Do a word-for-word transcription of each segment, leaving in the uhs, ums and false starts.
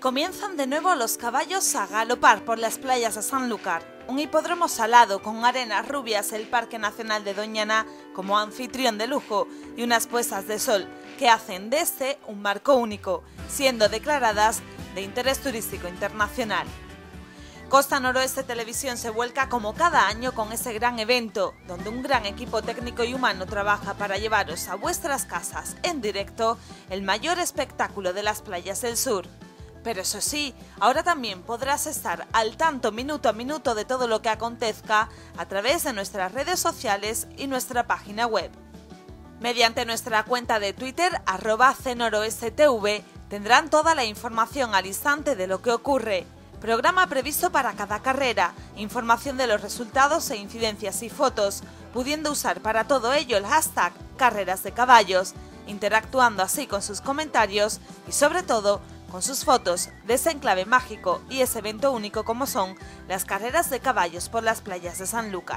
Comienzan de nuevo los caballos a galopar por las playas de Sanlúcar, un hipódromo salado con arenas rubias, el Parque Nacional de Doñana como anfitrión de lujo y unas puestas de sol que hacen de este un marco único, siendo declaradas de interés turístico internacional. Costa Noroeste Televisión se vuelca como cada año con ese gran evento, donde un gran equipo técnico y humano trabaja para llevaros a vuestras casas en directo el mayor espectáculo de las playas del sur. Pero eso sí, ahora también podrás estar al tanto minuto a minuto de todo lo que acontezca a través de nuestras redes sociales y nuestra página web. Mediante nuestra cuenta de Twitter, arroba C Noroeste T V, tendrán toda la información al instante de lo que ocurre, programa previsto para cada carrera, información de los resultados e incidencias y fotos, pudiendo usar para todo ello el hashtag Carreras de Caballos, interactuando así con sus comentarios y sobre todo con sus fotos de ese enclave mágico y ese evento único como son las carreras de caballos por las playas de Sanlúcar.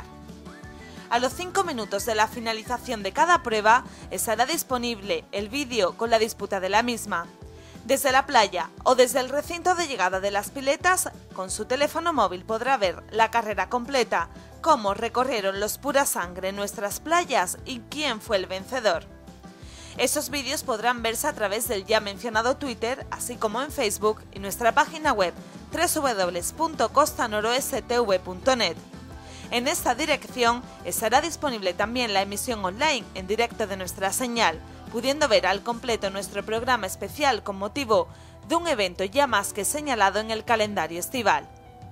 A los cinco minutos de la finalización de cada prueba estará disponible el vídeo con la disputa de la misma. Desde la playa o desde el recinto de llegada de las piletas, con su teléfono móvil podrá ver la carrera completa, cómo recorrieron los pura sangre nuestras playas y quién fue el vencedor. Esos vídeos podrán verse a través del ya mencionado Twitter, así como en Facebook y nuestra página web w w w punto costa noroeste t v punto net. En esta dirección estará disponible también la emisión online en directo de nuestra señal, pudiendo ver al completo nuestro programa especial con motivo de un evento ya más que señalado en el calendario estival.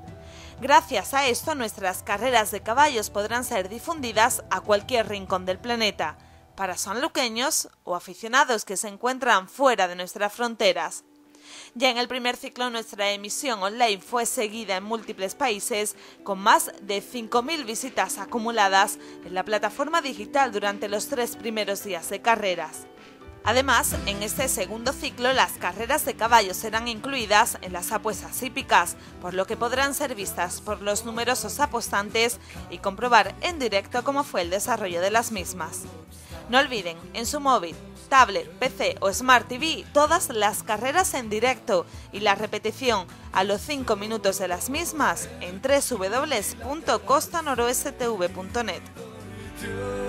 Gracias a esto, nuestras carreras de caballos podrán ser difundidas a cualquier rincón del planeta, para sanluqueños o aficionados que se encuentran fuera de nuestras fronteras. Ya en el primer ciclo nuestra emisión online fue seguida en múltiples países con más de cinco mil visitas acumuladas en la plataforma digital durante los tres primeros días de carreras. Además, en este segundo ciclo las carreras de caballos serán incluidas en las apuestas hípicas, por lo que podrán ser vistas por los numerosos apostantes y comprobar en directo cómo fue el desarrollo de las mismas. No olviden, en su móvil, tablet, P C o Smart T V, todas las carreras en directo y la repetición a los cinco minutos de las mismas en w w w punto costa noroeste t v punto net.